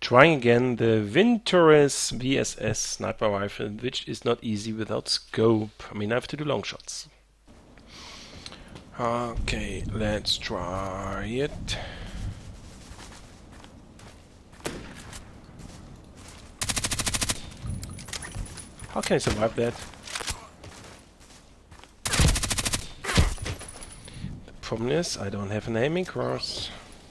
Trying again the Vintorez VSS sniper rifle, which is not easy without scope. I mean, I have to do long shots. Okay, let's try it. How can I survive that? The problem is I don't have an aiming course.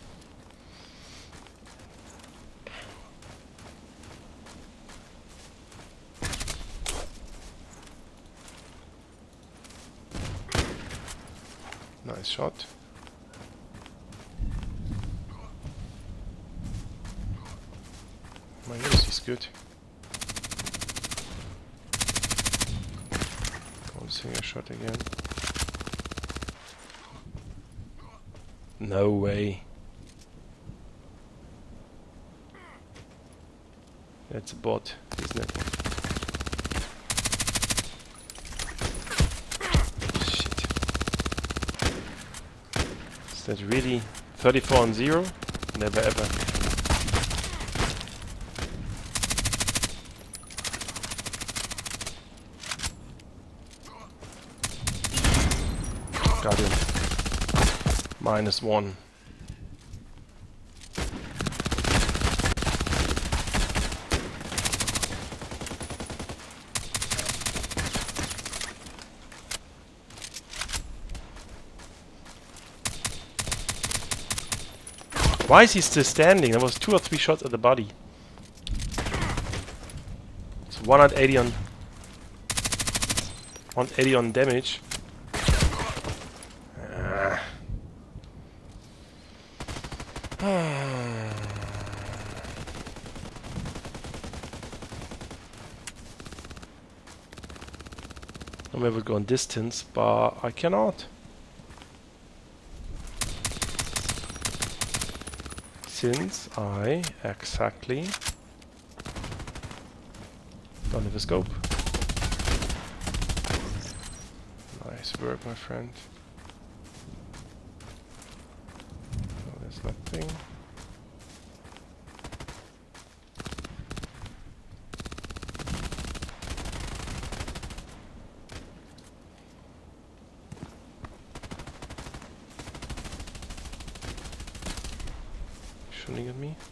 Nice shot. My nose is good. Single shot again. No way. That's a bot, isn't it? Shit. Is that really 34-0? Never ever. Got him. -1. Why is he still standing? There was 2 or 3 shots at the body. It's 180 on damage. I may would go on distance, but I cannot. Since I exactly don't have a scope. Nice work, my friend. No, there's nothing. Shooting at me.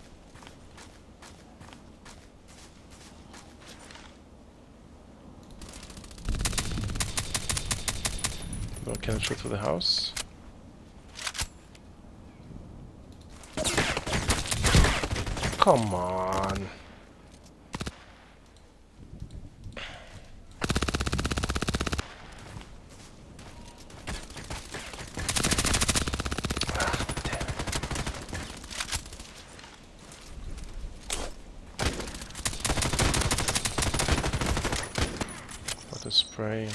No, can I shoot through the house? Come on. The spray.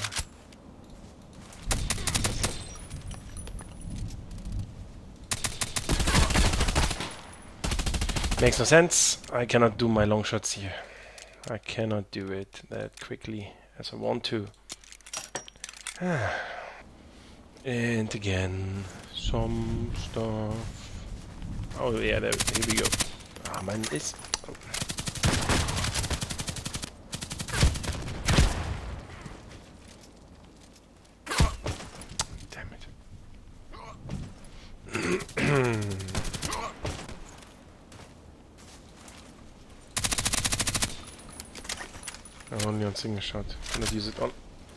Makes no sense. I cannot do my long shots here. I cannot do it that quickly as I want to. And again, some stuff. Oh yeah, there, here we go. Ah, man, it's... Only on single shot. Cannot use it on.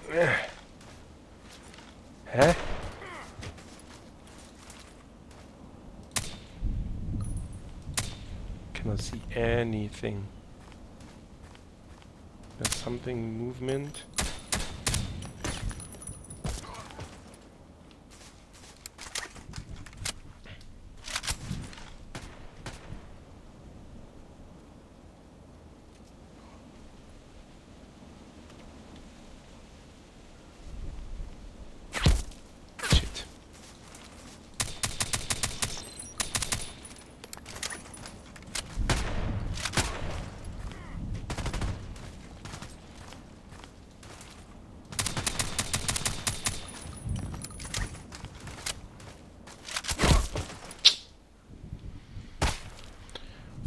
Huh? Cannot see anything. There's something movement.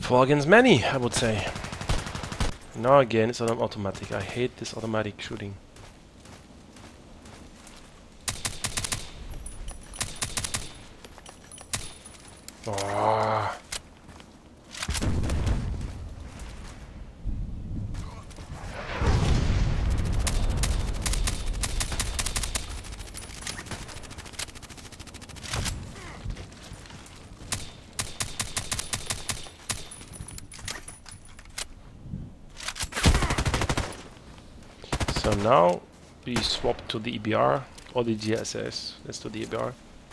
4 against many, I would say. Now again, it's an automatic. I hate this automatic shooting. Oh. So now we swap to the EBR or the GSS. Let's do the EBR.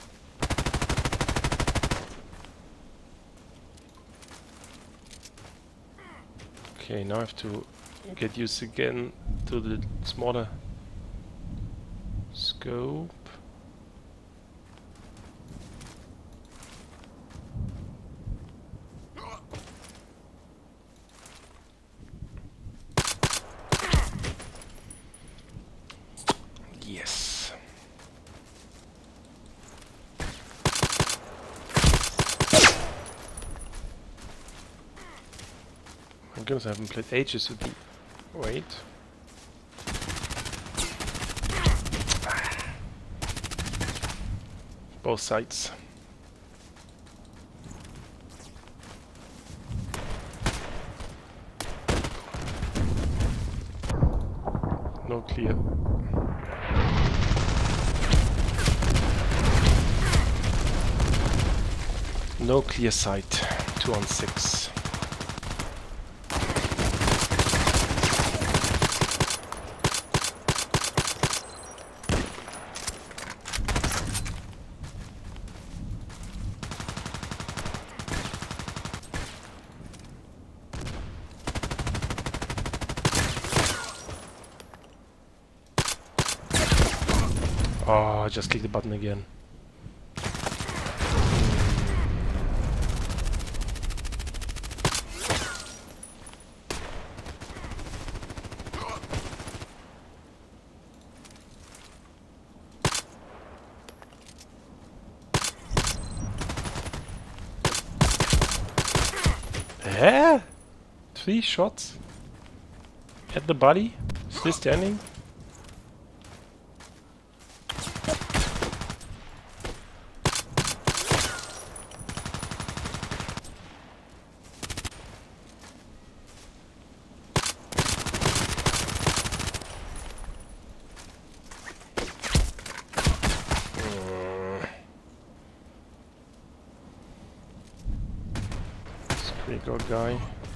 Okay, now I have to get used again to the smaller scope. Yes. My goodness, I haven't played ages with the... Wait. Both sides. No clear. No clear sight. 2 on 6. Oh, I just clicked the button again. Eh? 3 shots? At the body? Still standing? Big old guy.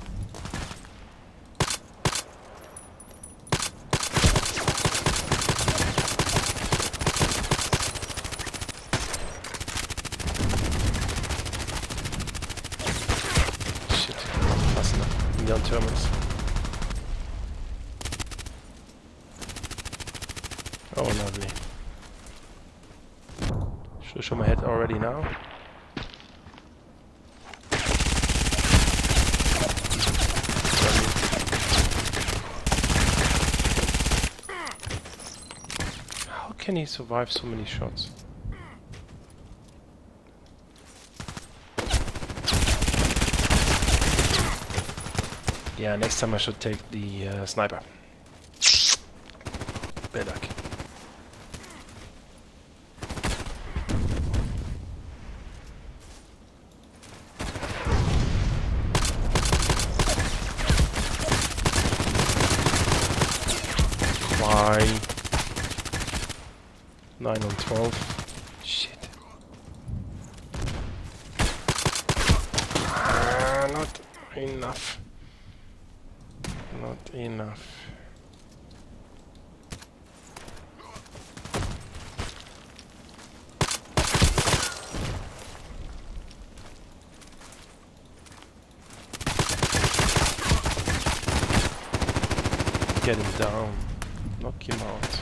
Shit, passen Neon Terminals. Oh, lovely. Should show my head already now. How can he survive so many shots? Yeah, next time I should take the sniper. Bad luck. Why? 9 on 12. Shit. Not enough. Not enough. Get him down. Knock him out.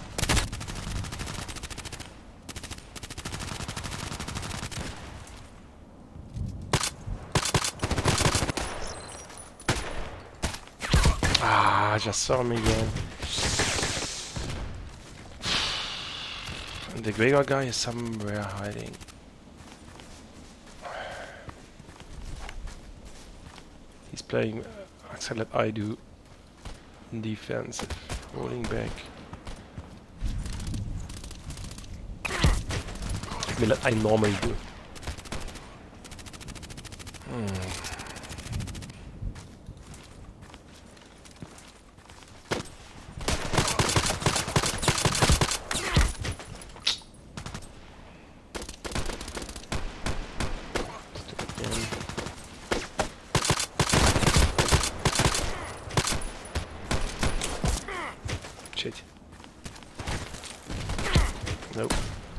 Ah, just saw me again. And the Gregor guy is somewhere hiding. He's playing exactly like I do. Defensive. Rolling back. I mean, like I normally do. Shit. Nope.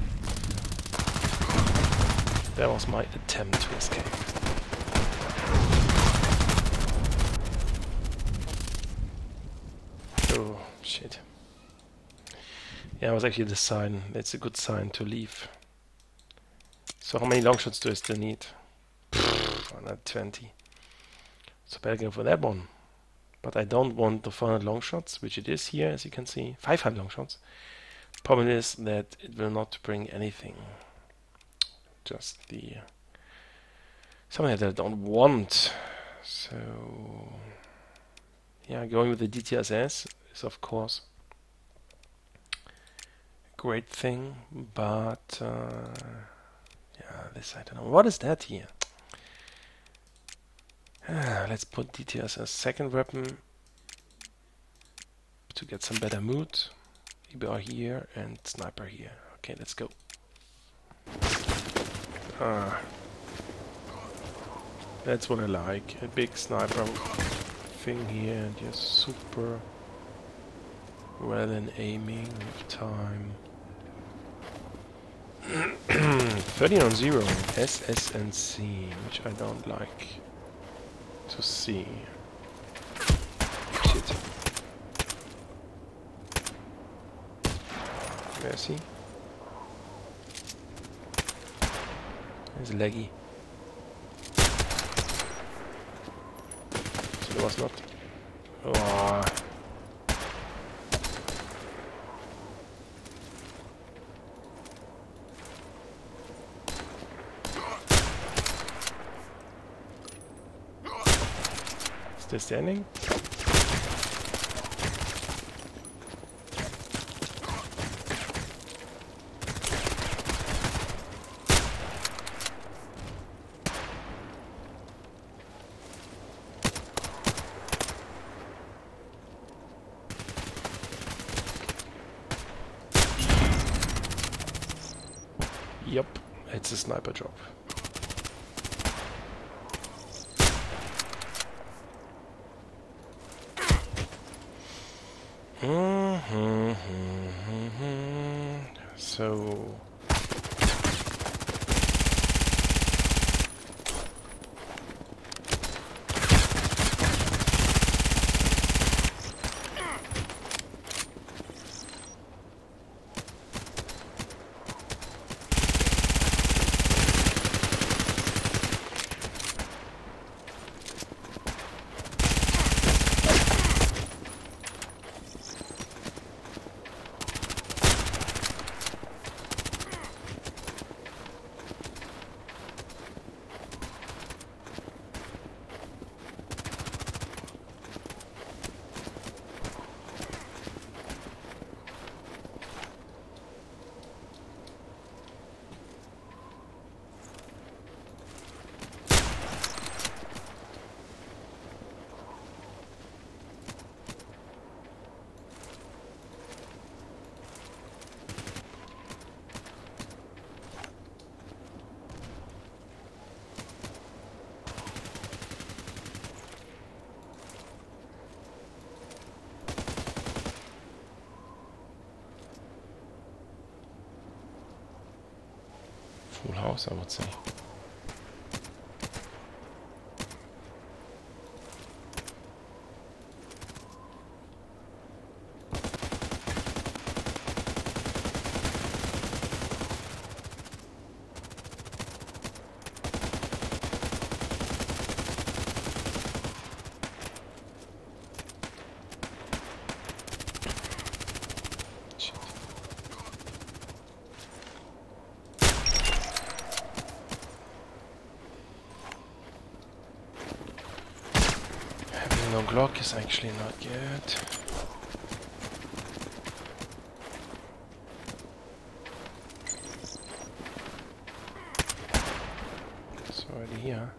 That was my attempt to escape. Oh, shit. Yeah, it was actually the sign. It's a good sign to leave. So how many long shots do I still need? 120. So better go for that one. But I don't want the 400 long shots, which it is here, as you can see. 500 long shots. Problem is that it will not bring anything. Just the something that I don't want. So yeah, going with the DTSS is of course a great thing, but yeah, this I don't know. What is that here? Let's put DTSS second weapon to get some better mood. EBR here and sniper here. Okay, let's go. That's what I like. A big sniper thing here and just super well in aiming with time. 30 on 0 SSNC, which I don't like to see. Shit. Where is he? It's laggy. So it was not. Oh. Still standing? Yep, it's a sniper job. So full house, I would say. No, Glock is actually not good. It's already here.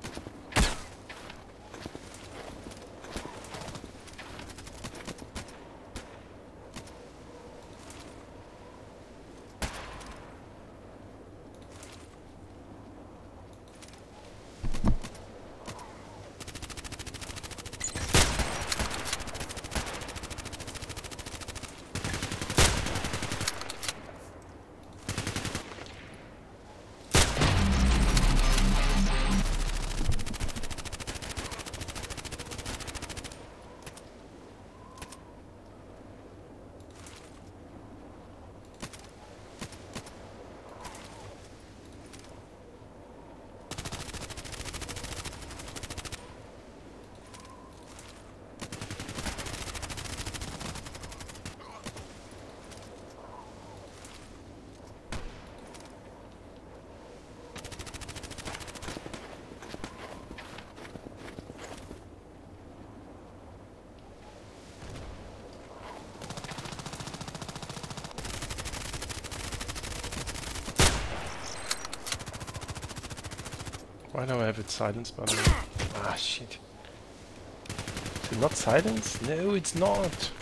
Why do I have it silenced, by the way? Ah, shit. Is it not silenced? No, it's not.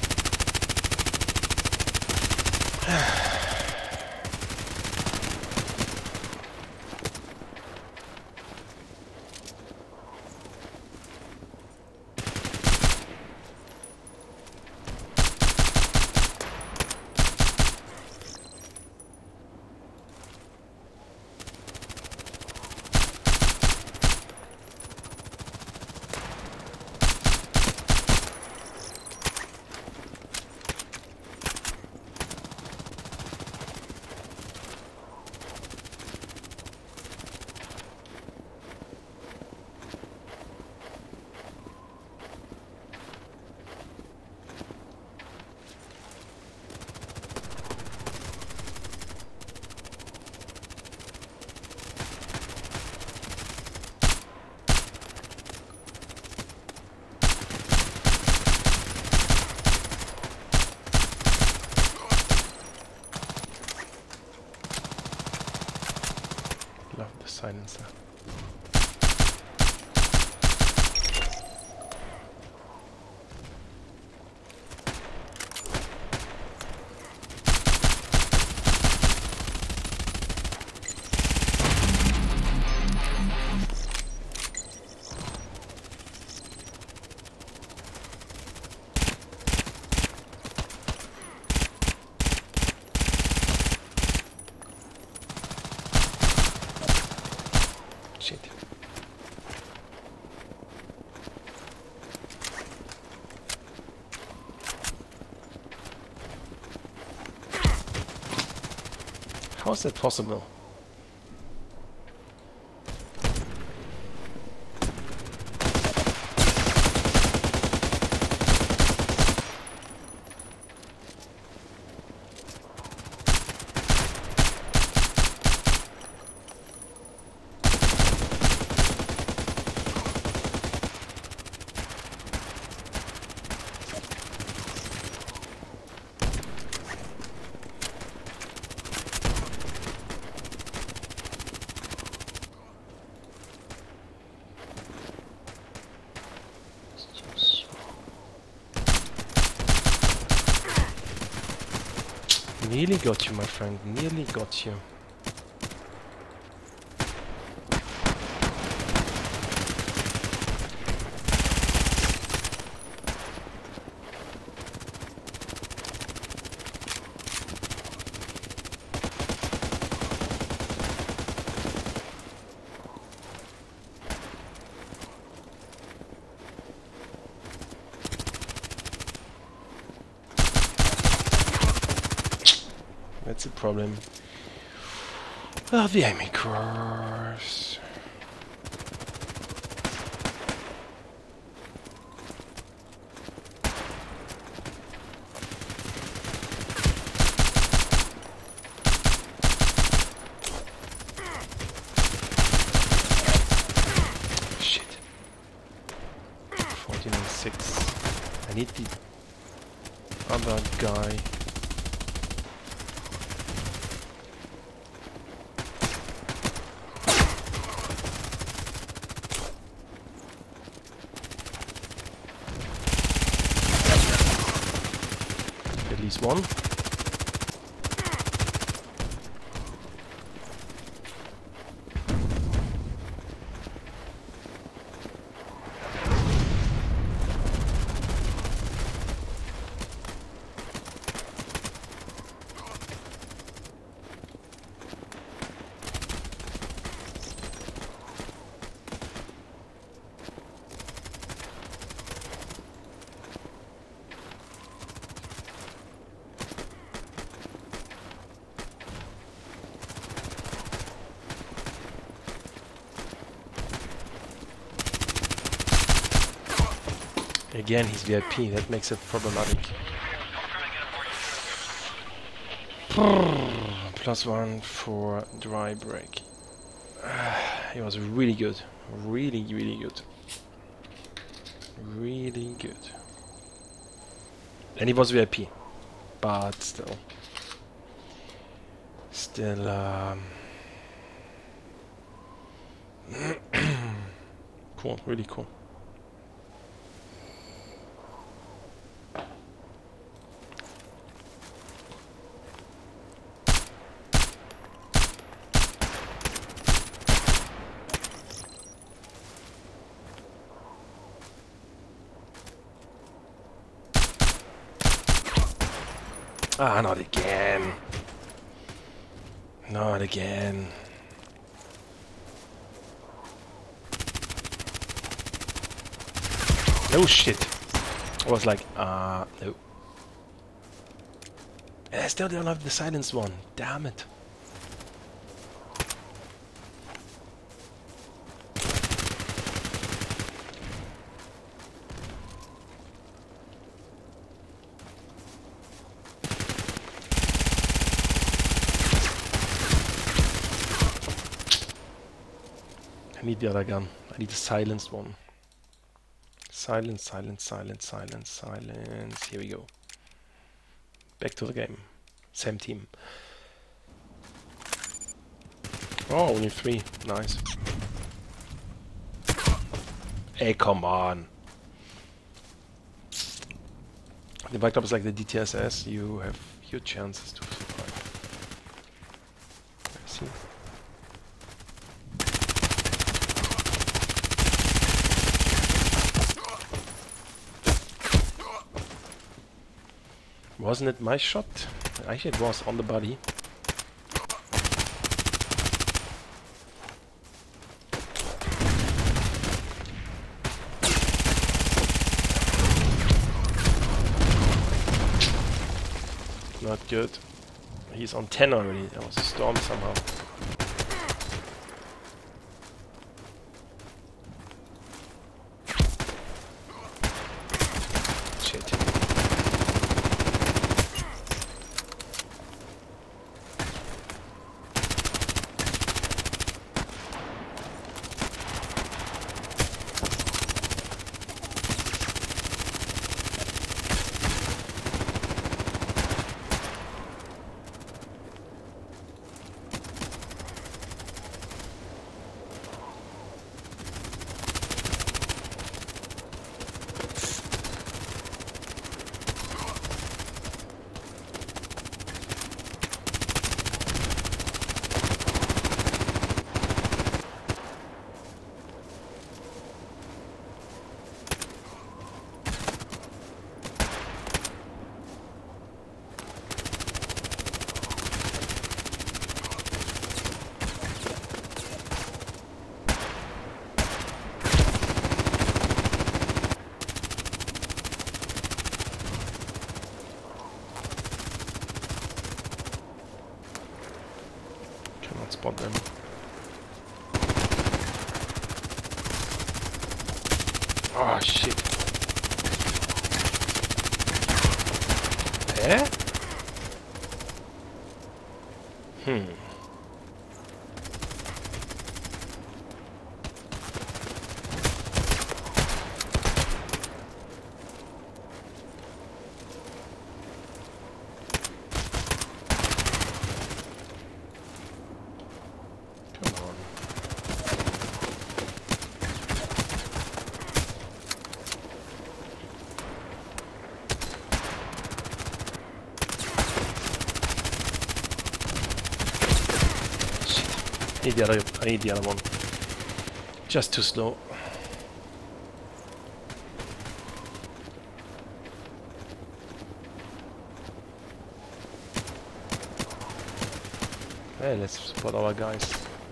Love the silencer. Shit. How is that possible? Nearly got you, my friend. Nearly got you. That's a problem. Oh, the aiming course. Shit. 4 1406. I need the other guy. At least one. Again, he's VIP, that makes it problematic. +1 for dry break. He was really good. Really, really good. Really good. And he was VIP. But still. Cool, really cool. Ah, not again. Not again. No shit. I was like, no. And I still don't have the silenced one. Damn it. I need the other gun. I need the silenced one. Silence, silence, silence, silence, silence. Here we go. Back to the game. Same team. Oh, only 3. Nice. Hey, come on. The backup is like the DTSS. You have huge chances to survive. I see. Wasn't it my shot? Actually, it was on the body. Not good. He's on 10 already. That was a storm somehow. Shit. Spot them. Oh shit. Eh? I need the other one. Just too slow. Hey, let's support our guys.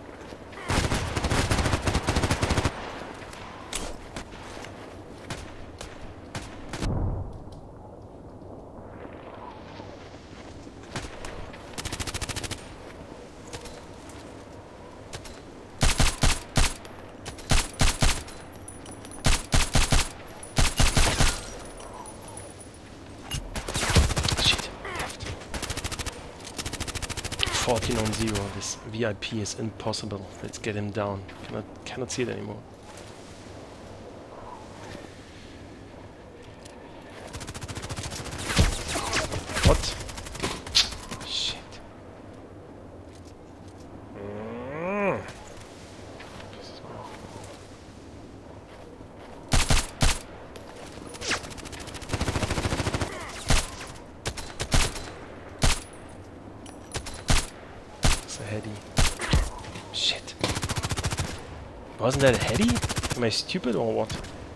Shit, left. 14 on 0. This VIP is impossible. Let's get him down. Cannot see it anymore. What? Shit. It's a heady. Shit. Wasn't that a heady? Am I stupid or what?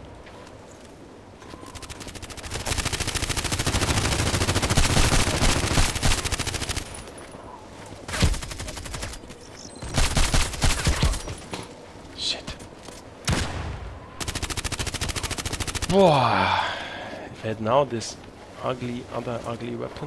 Shit. Boah. If I had now this other ugly weapon.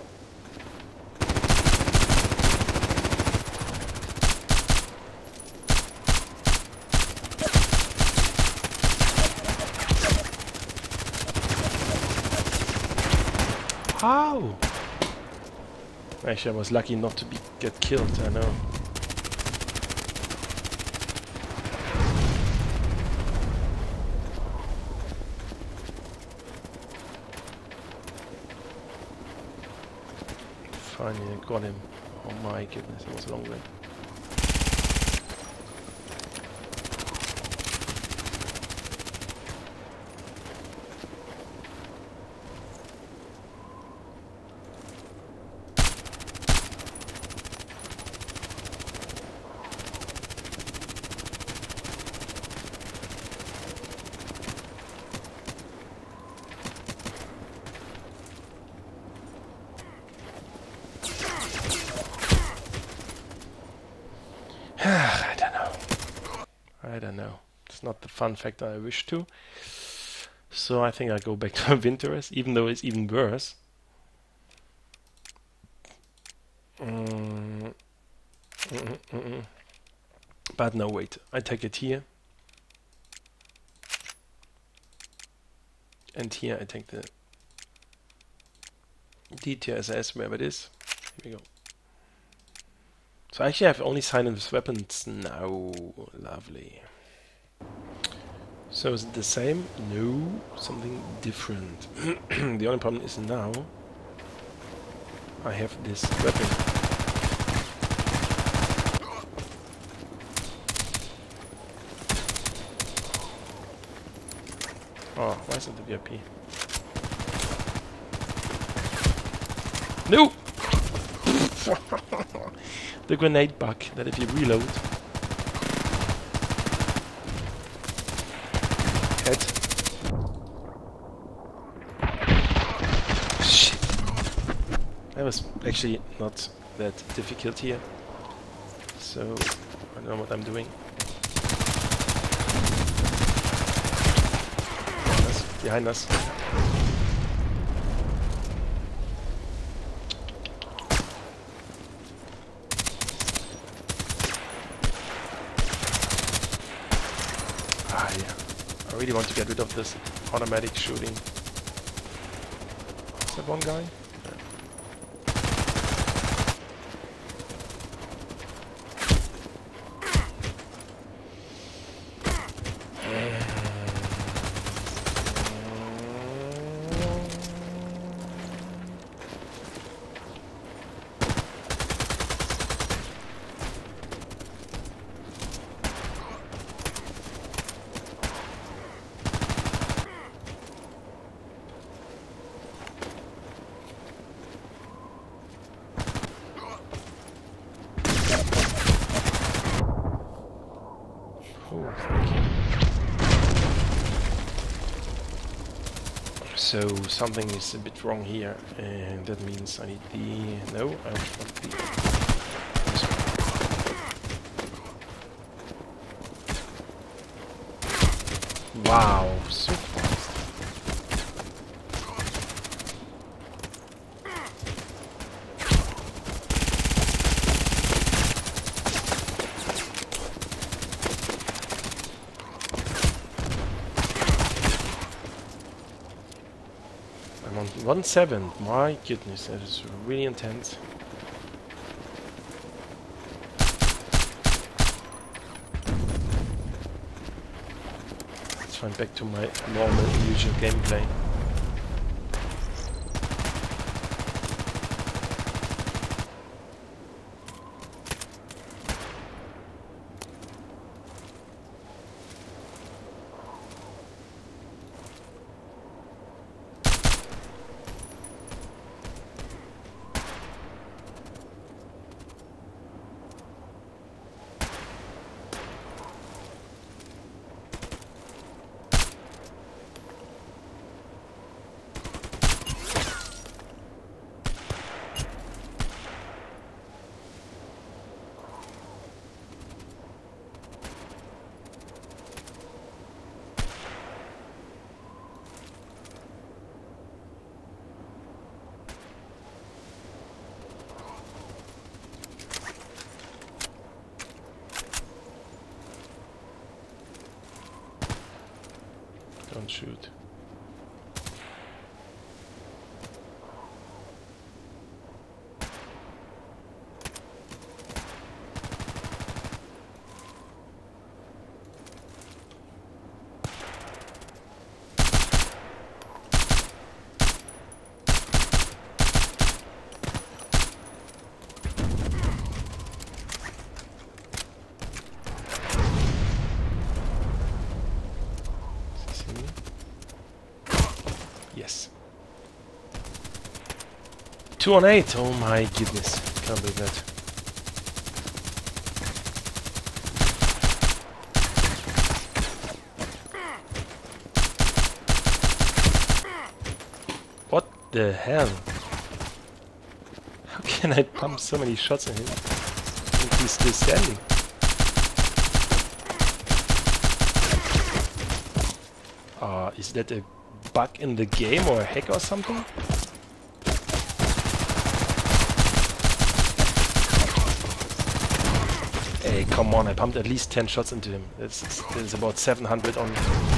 How? Actually, I was lucky not to get killed, I know. Finally, I got him. Oh my goodness, it was a long way. I don't know. It's not the fun factor I wish to. So I think I go back to Winter's, even though it's even worse. But no, wait. I take it here. And here I take the DTSS, wherever it is. Here we go. So actually I have only silenced weapons now. Lovely. So is it the same? No, something different. The only problem is now I have this weapon. Oh, why isn't the VIP? No! The grenade bug, that if you reload... Head. Shit. That was actually not that difficult here. So, I don't know what I'm doing. Behind us. Ah, yeah. I really want to get rid of this automatic shooting. Is that one guy? So something is a bit wrong here, and that means I need the... No, I want the... This one. Wow, so fast. I'm on 1/7. My goodness, that is really intense. Let's find back to my normal, usual gameplay. Don't shoot. Yes. 2 on 8. Oh my goodness. Can't believe that. What the hell? How can I pump so many shots at him? And he's still standing. Is that a bug in the game or a hack or something? Hey, come on, I pumped at least 10 shots into him. That's about 700 on...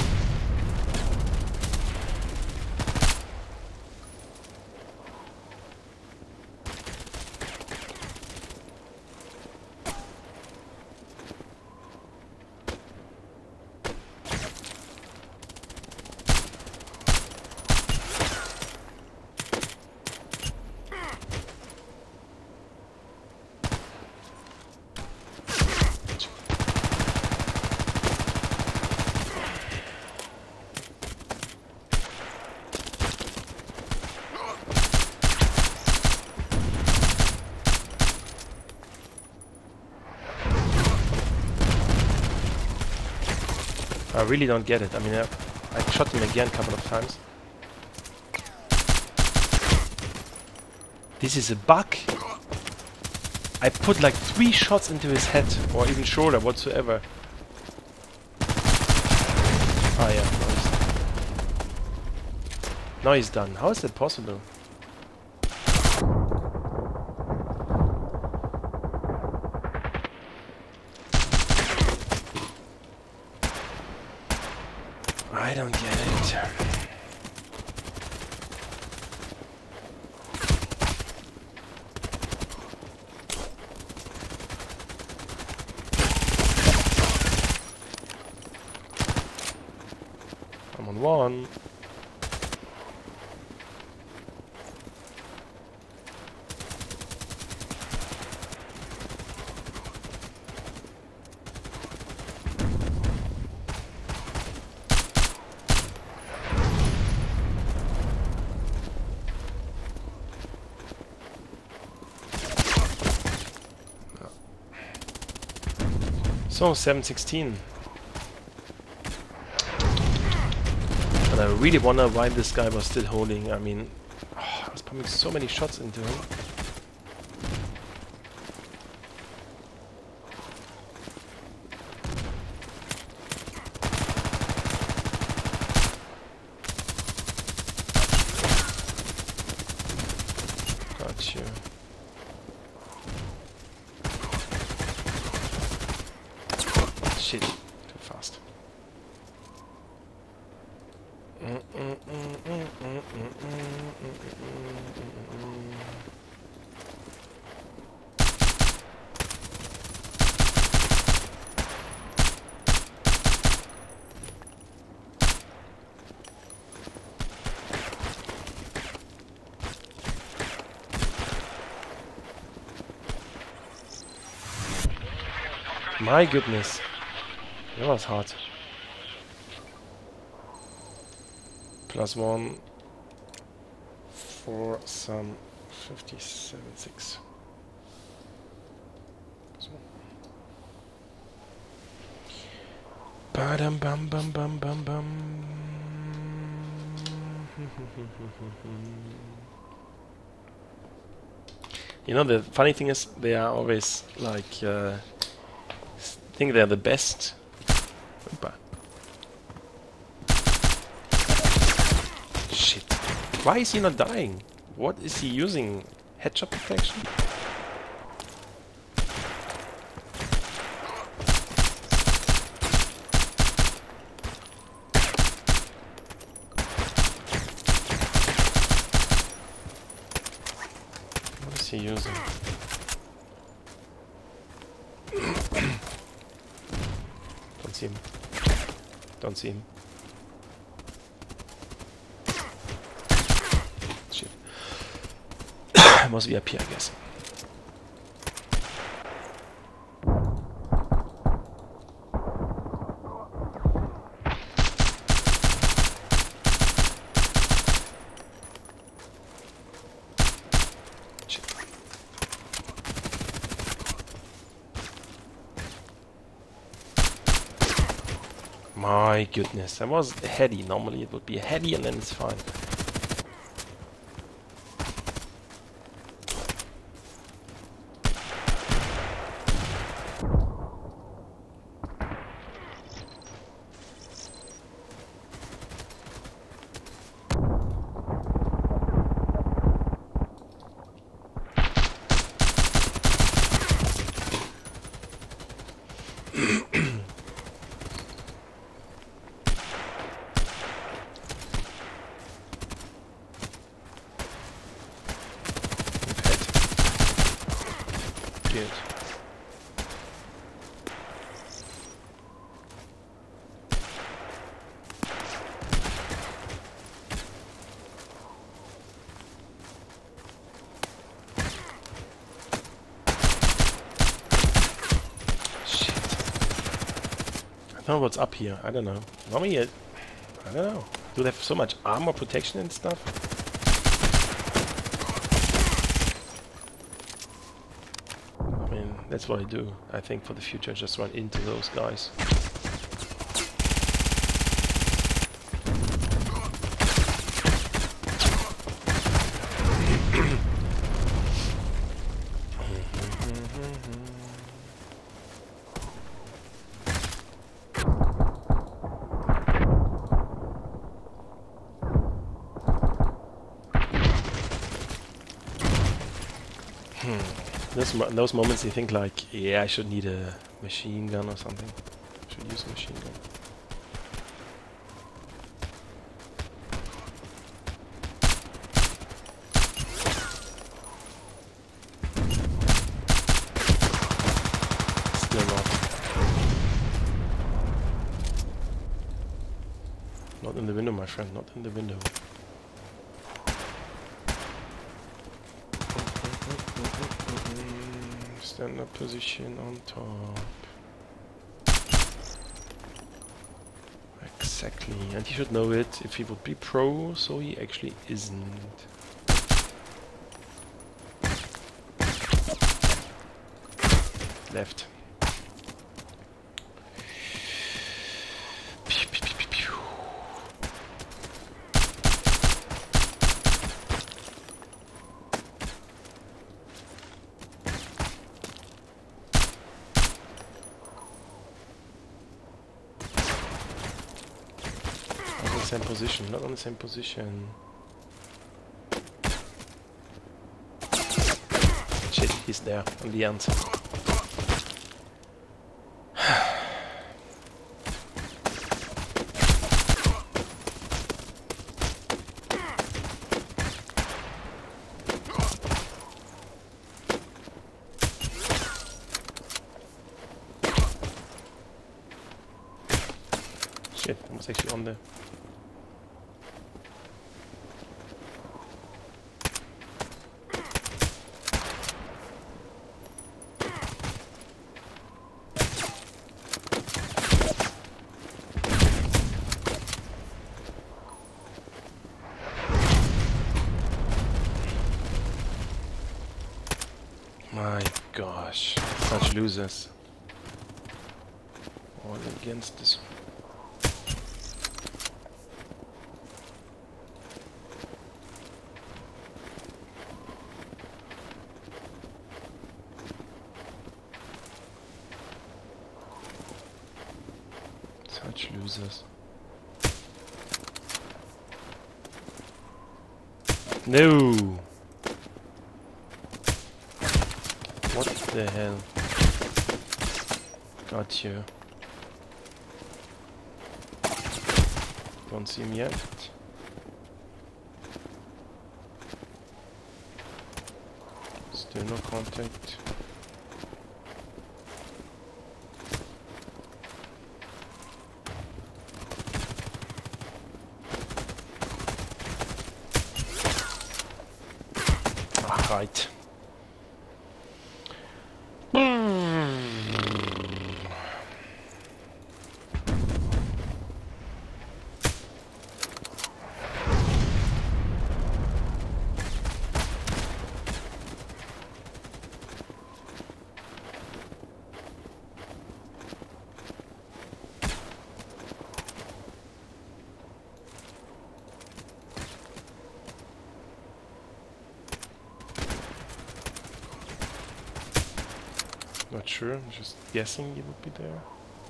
I really don't get it. I mean, I shot him again a couple of times. This is a bug. I put like 3 shots into his head, or even shoulder, whatsoever. Ah yeah, now he's done. How is that possible? I don't get it. I'm on 1. So 716. But I really wonder why this guy was still holding. I mean, I was pumping so many shots into him. Got you. Shit, too fast. My goodness, that was hard. +1 for some 57.6. Badam bum bum bum bum bum. You know, the funny thing is, they are always like think they're the best. Opa. Shit. Why is he not dying? What is he using? Headshot protection? What is he using? Don't see him. Don't see him. Shit. Must be up here, I guess. My goodness, that was a heady. Normally it would be a heady and then it's fine. Good. Shit. I don't know what's up here. I don't know. Normally, I don't know. Do they have so much armor protection and stuff? That's what I do. I think for the future, just run into those guys. Those moments you think like, yeah, I should need a machine gun or something. I should use a machine gun. Still not. Not in the window, my friend, not in the window. Stand up position on top. Exactly, and he should know it if he would be pro, so he actually isn't. Left. same position, not on the same position. Shit, he's there on the end. Shit, I was actually on the... My gosh, such losers. All against this. Such losers. No! What the hell? Got you. Don't see him yet. Still no contact. Ah, right. Not sure, I'm just guessing he would be there.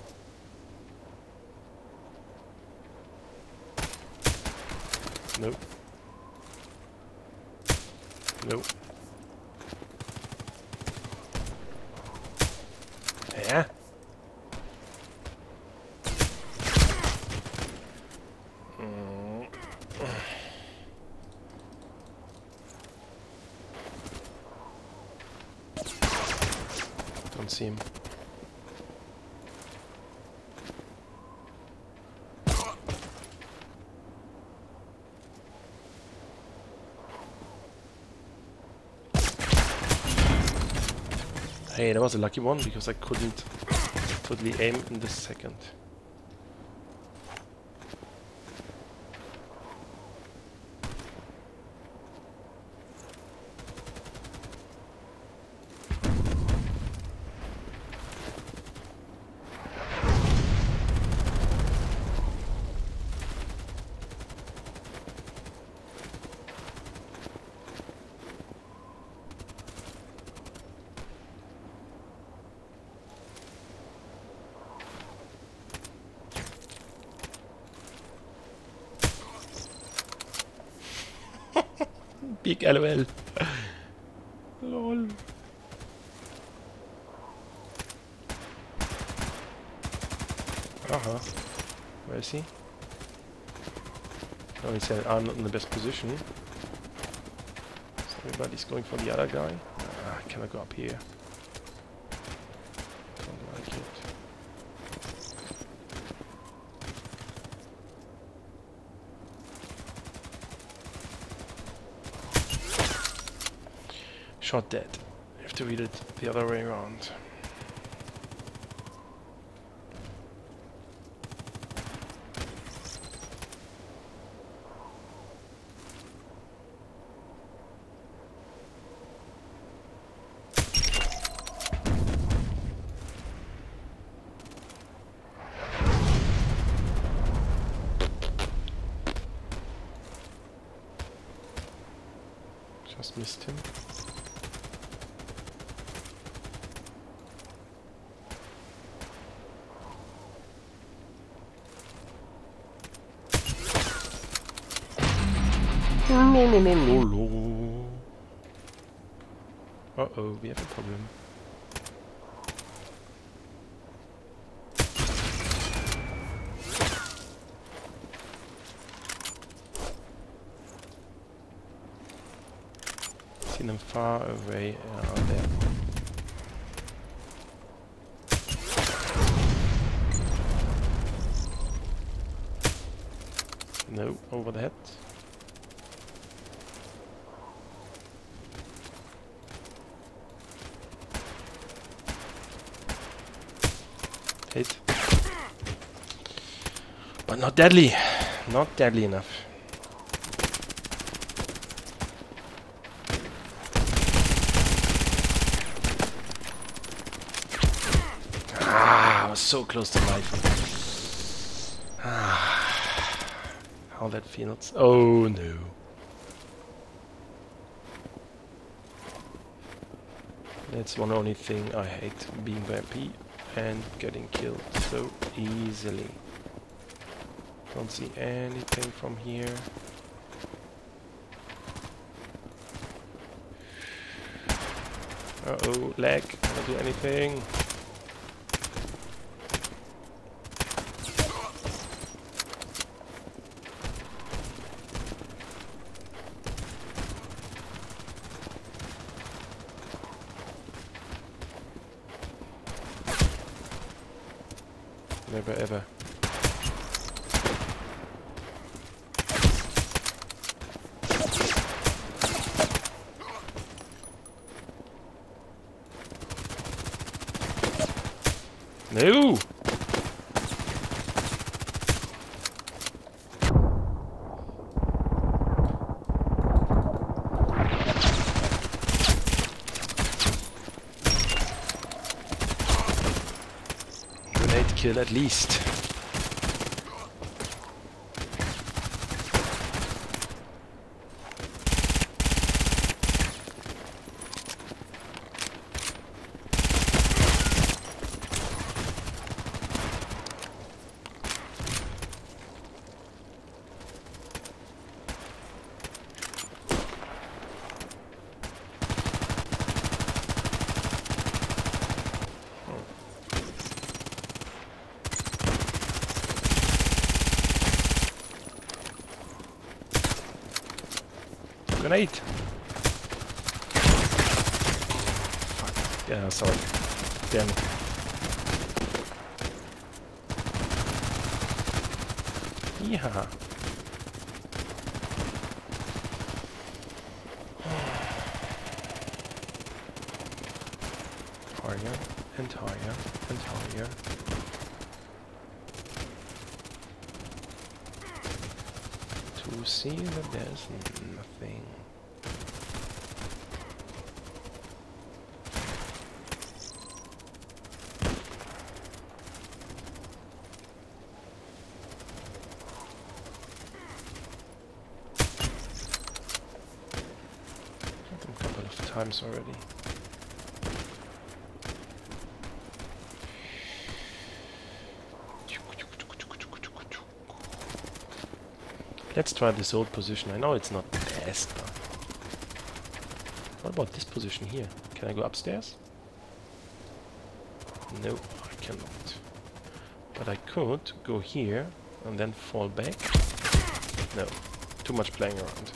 Nope. Nope. Yeah. Don't see him. Hey, that was a lucky one because I couldn't totally aim in this second. Big LOL. LOL. Where is he? Oh, he said I'm not in the best position. So everybody's going for the other guy. Can I go up here? Don't like it. Shot dead. You have to read it the other way around. Just missed him. No. Uh-oh, we have a problem. See them far away out there. No, over the head. Hit. But not deadly. Not deadly enough. Ah, I was so close to life. Ah, how that feels. Oh no. That's one only thing I hate, being VP and getting killed so easily. Don't see anything from here. Uh-oh, lag, cannot do anything. Never ever. No! Grenade kill at least. Grenade! Fuck. Yeah, sorry. Damn it. Yeah. Higher and higher and higher. To see that there's nothing. A couple of times already. Let's try this old position. I know it's not the best, but... What about this position here? Can I go upstairs? No, I cannot. But I could go here and then fall back. No, too much playing around.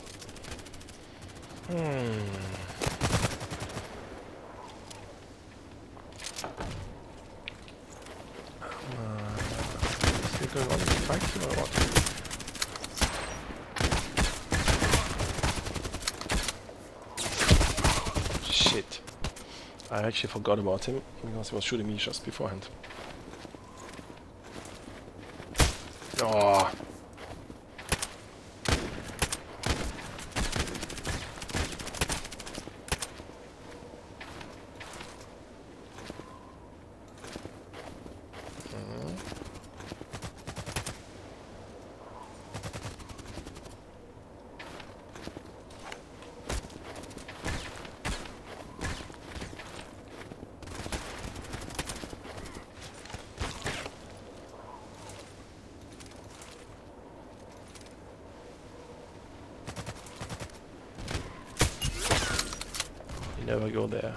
Still going on this fight or what? Shit. I actually forgot about him because he was shooting me just beforehand. Oh. Never go there.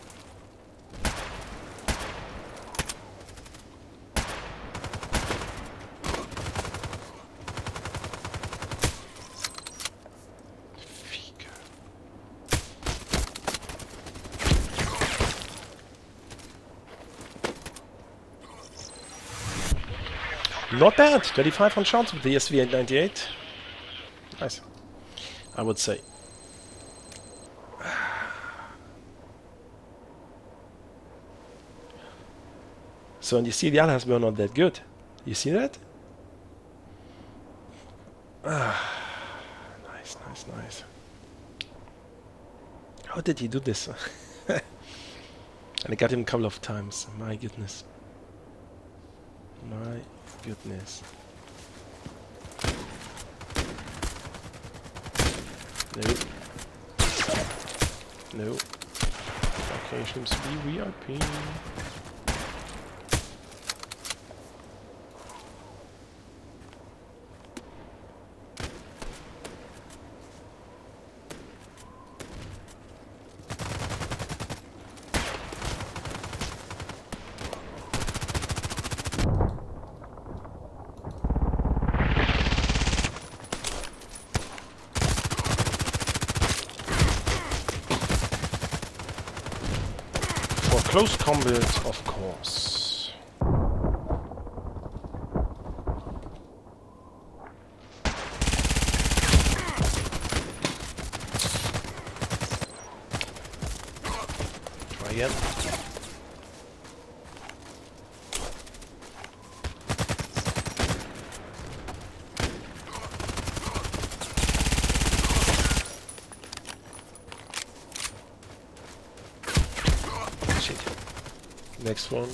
Not bad! 25 on shots with the SV-898. Nice. I would say. So, and you see the others were not that good. You see that? Nice, nice, nice. How did he do this? And I got him a couple of times. My goodness. My goodness. No. No. Okay, seems to be VIP. Close combat, of course. Try again. Next one.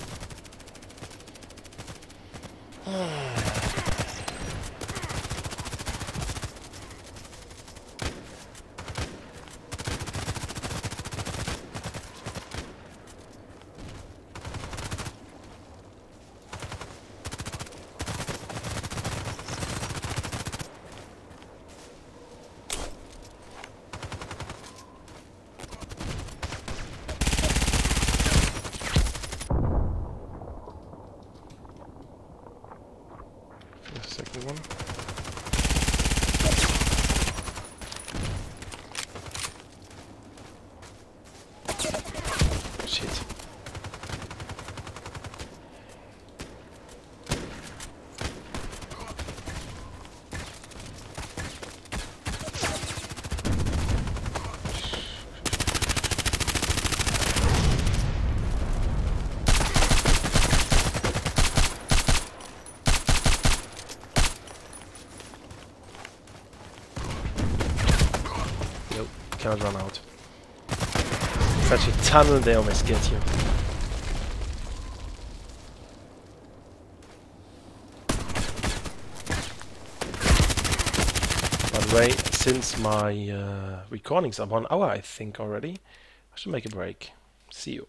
Second one. Shit. Cannot run out. Such a tunnel, they almost get you. By the way, since my recordings are 1 hour, I think already, I should make a break. See you.